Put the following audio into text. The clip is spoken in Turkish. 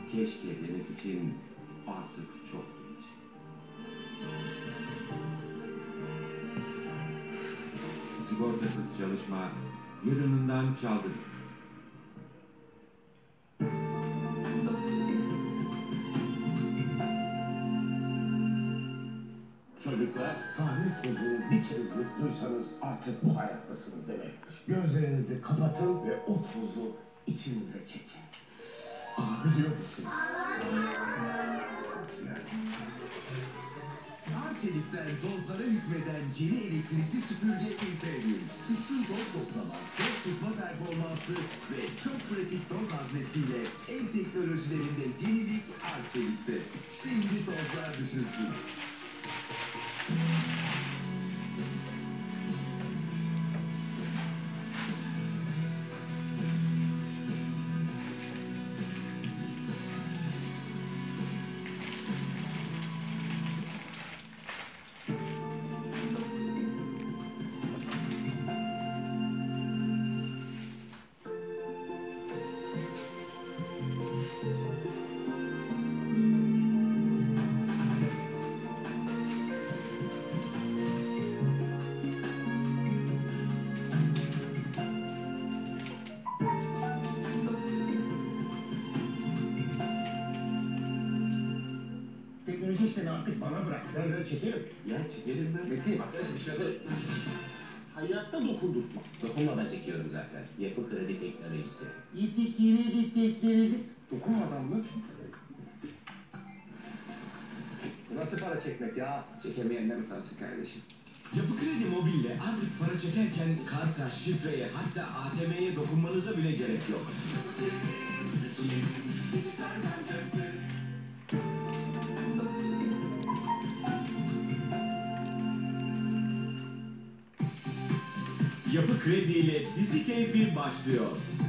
keşke demek için artık çok geç. Sigortasız çalışma yarınından çaldı. Çocuklar, sahne tozunu bir kez yuttuysanız artık bu hayattasınız demektir. Gözlerinizi kapatın ve o tozu içinize çekin. Biliyor musunuz? Nasıl yani? Arçelik'ten tozlara hükmeden yeni elektrikli süpürge Imperial. Üstün toz toplama, toz tutma performansı ve çok pratik toz haznesiyle ev teknolojilerinde yenilik Arçelik'te. Şimdi tozlar düşünsün. Teknoloji işlerini artık bana bırak. Ben çekerim. Ya çekelim ben. Metin. Arkadaşım bir şey yapalım. Hayatta dokundurtma. Dokunmadan çekiyorum zaten. Yapı kredi teknolojisi. Dokunmadan mı? Bu nasıl para çekmek ya? Çekemeyenler utansın kardeşim. Yapı Kredi Mobil'le artık para çekerken karta, şifreye, hatta ATM'ye dokunmanıza bile gerek yok. Yapı Kredi ile dizi keyfi başlıyor.